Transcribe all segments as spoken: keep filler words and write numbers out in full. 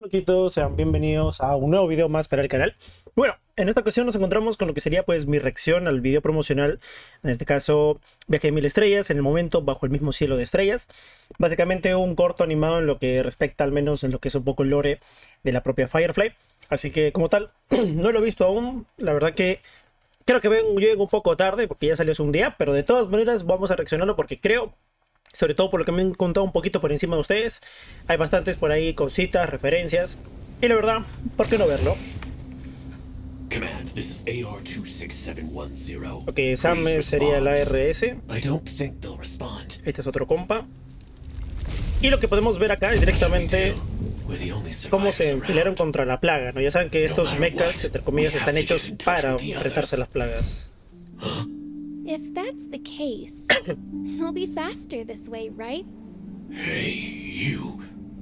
Poquitos, sean bienvenidos a un nuevo video más para el canal. Bueno, en esta ocasión nos encontramos con lo que sería pues mi reacción al video promocional. En este caso, Viaje de Mil Estrellas, en el momento Bajo el Mismo Cielo de Estrellas. Básicamente un corto animado en lo que respecta al menos en lo que es un poco el lore de la propia Firefly. Así que como tal, no lo he visto aún. La verdad que creo que vengo, llego un poco tarde porque ya salió hace un día. Pero de todas maneras vamos a reaccionarlo porque creo... Sobre todo por lo que me han contado un poquito por encima de ustedes. Hay bastantes por ahí cositas, referencias. Y la verdad, ¿por qué no verlo? Command, this is A R two six seven one zero. Ok, Sam sería el A R S. I don't think they'll respond. Este es otro compa. Y lo que podemos ver acá es directamente cómo se pelearon contra la plaga, ¿no? Ya saben que estos mechas, entre comillas, están hechos para enfrentarse a las plagas. If that's the case, it'll be faster this way, right? Hey, you.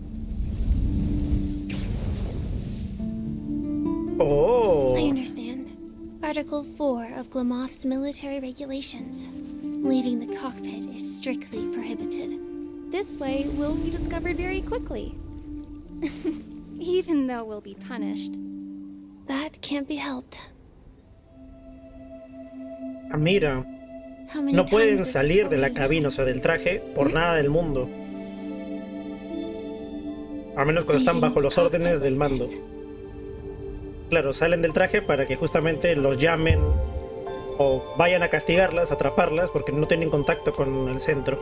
Oh. I understand. Article four of Glamoth's military regulations. Leaving the cockpit is strictly prohibited. This way, we'll be discovered very quickly. Even though we'll be punished. That can't be helped. Ah, mira. No pueden salir de la cabina, o sea, del traje, por nada del mundo. A menos cuando están bajo las órdenes del mando. Claro, salen del traje para que justamente los llamen o vayan a castigarlas, atraparlas, porque no tienen contacto con el centro.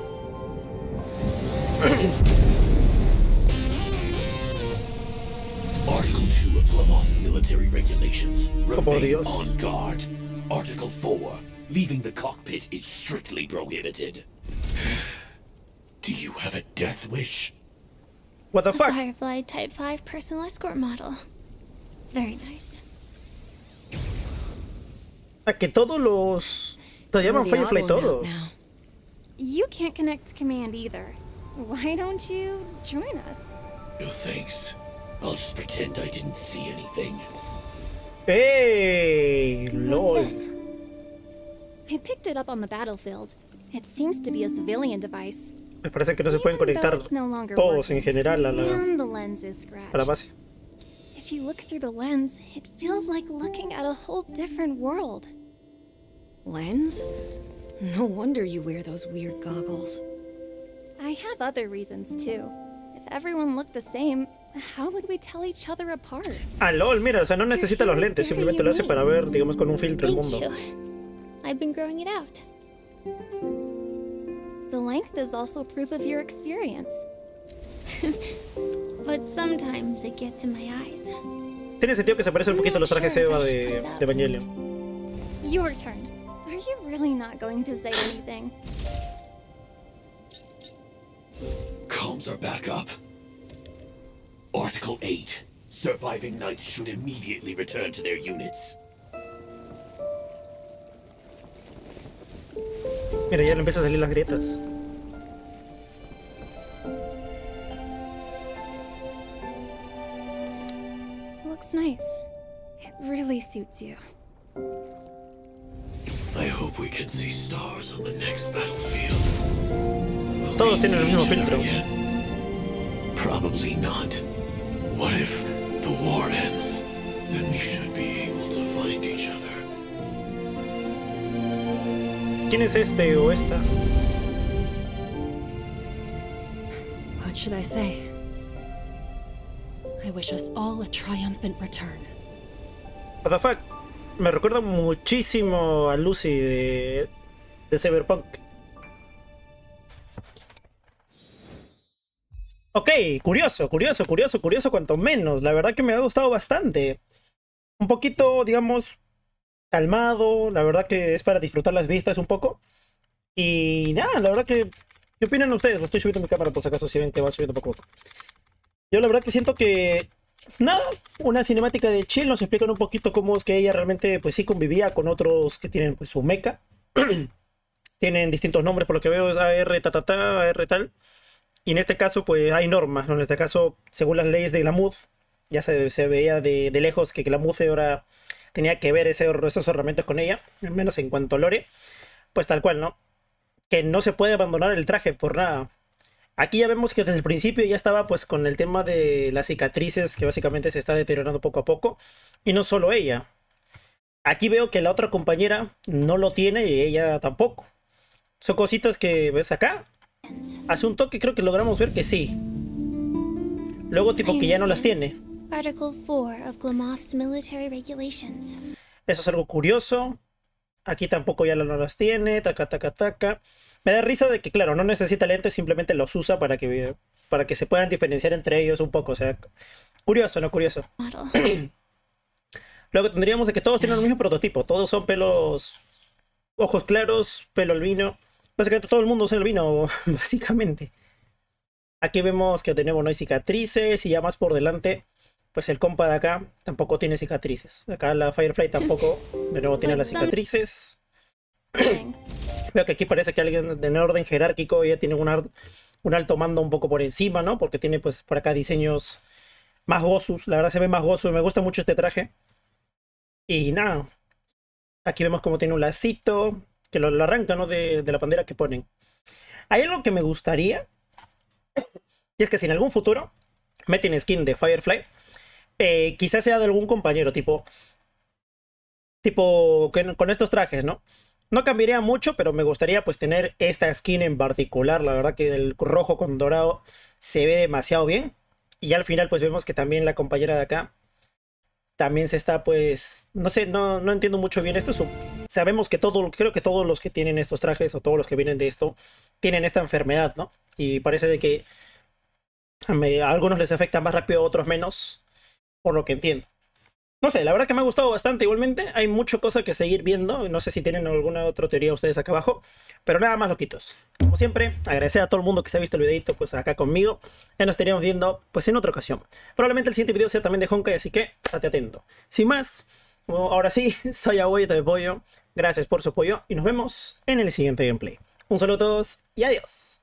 Article two of Glamoth's military regulations. Oh, por Remain Dios. on guard. Article four. Leaving the cockpit is strictly prohibited. Do you have a death wish? What the A fuck? Firefly Type five personal escort model. Very nice. A que todos los... Te llaman Firefly todos. You can't connect to command either. Why don't you join us? No thanks. I'll just pretend I didn't see anything. ¡Ey! ¡Lol! What's this? I picked it up on the battlefield. It seems to be a civilian device. Me parece que no se pueden Even though conectar it's no longer todos en working, general a la, and the lens is a la scratched. base. If you look through the lens, it feels like looking at a whole different world. Lens? No wonder you wear those weird goggles. I have other reasons too. If everyone looked the same, how would we tell each other apart? Ah, lol, mira, o sea, no necesita los lentes, simplemente lo hace para ver, digamos, con un filtro el Thank mundo. you. I've been growing it out. The length is also proof of your experience. But sometimes it gets in my eyes. Tiene sentido que se parece un poquito a los trajes Eva de, de Evangelion. Your turn. Are you really not going to say anything? Comms are back up. Article eight. Surviving knights should immediately return to their units. Mira, ya le empiezan a salir las grietas. Looks nice. It really suits you. I hope we can see stars on the next battlefield. Will Todos we tienen el see mismo each other filtro. again? Probably not. What if the war ends? Then we should be able to find each other. ¿Quién es este o esta? What should I say? I wish us all a triumphant return. What the fuck? Me recuerda muchísimo a Lucy de, de Cyberpunk. Ok, curioso, curioso, curioso, curioso cuanto menos. La verdad que me ha gustado bastante. Un poquito, digamos, calmado. La verdad que es para disfrutar las vistas un poco. Y nada, la verdad que... ¿Qué opinan ustedes? Lo estoy subiendo mi cámara por si acaso, si ven que va subiendo poco a poco. Yo la verdad que siento que... Nada, una cinemática de chill. Nos explican un poquito cómo es que ella realmente pues sí convivía con otros que tienen pues su mecha. Tienen distintos nombres, por lo que veo es A R ta ta ta, A R tal. Y en este caso pues hay normas, ¿no? En este caso, según las leyes de Glamoth, ya se, se veía de, de lejos que Glamoth ahora tenía que ver ese, esos herramientas con ella, al menos en cuanto a lore. Pues tal cual, ¿no? Que no se puede abandonar el traje por nada. Aquí ya vemos que desde el principio ya estaba pues con el tema de las cicatrices que básicamente se está deteriorando poco a poco. Y no solo ella. Aquí veo que la otra compañera no lo tiene y ella tampoco. Son cositas que ves acá. Hace un toque creo que logramos ver que sí. Luego tipo que ya no las tiene. Article four of Glamoth's military regulations. Eso es algo curioso. Aquí tampoco ya no las tiene. Taca, taca, taca. Me da risa de que, claro, no necesita lentes, simplemente los usa para que, para que se puedan diferenciar entre ellos un poco. O sea, curioso, ¿no? Curioso. Luego tendríamos de que todos tienen el mismo prototipo. Todos son pelos, ojos claros, pelo albino. Básicamente todo el mundo es albino, básicamente. Aquí vemos que tenemos, no hay cicatrices y ya más por delante, pues el compa de acá tampoco tiene cicatrices. Acá la Firefly tampoco, de nuevo, tiene las cicatrices. Veo que aquí parece que alguien de orden jerárquico ya tiene un, un alto mando un poco por encima, ¿no? Porque tiene pues por acá diseños más gozus. La verdad se ve más gozo y me gusta mucho este traje. Y nada. Aquí vemos como tiene un lacito que lo, lo arranca, ¿no? De, de la bandera que ponen. Hay algo que me gustaría. Y es que si en algún futuro meten skin de Firefly, eh, quizás sea de algún compañero, tipo... Tipo con, con estos trajes, ¿no? No cambiaría mucho, pero me gustaría pues tener esta skin en particular. La verdad que el rojo con dorado se ve demasiado bien. Y al final pues vemos que también la compañera de acá también se está pues... No sé, no, no entiendo mucho bien esto. Sabemos que todo, creo que todos los que tienen estos trajes o todos los que vienen de esto tienen esta enfermedad, ¿no? Y parece de que a, me, a algunos les afecta más rápido, a otros menos, por lo que entiendo. No sé, la verdad que me ha gustado bastante igualmente. Hay mucha cosa que seguir viendo. No sé si tienen alguna otra teoría ustedes acá abajo. Pero nada más, loquitos. Como siempre, agradecer a todo el mundo que se ha visto el videito pues acá conmigo. Ya nos estaríamos viendo pues en otra ocasión. Probablemente el siguiente video sea también de Honkai, así que estate atento. Sin más, ahora sí, soy Abuelito de Pollo. Gracias por su apoyo y nos vemos en el siguiente gameplay. Un saludo a todos y adiós.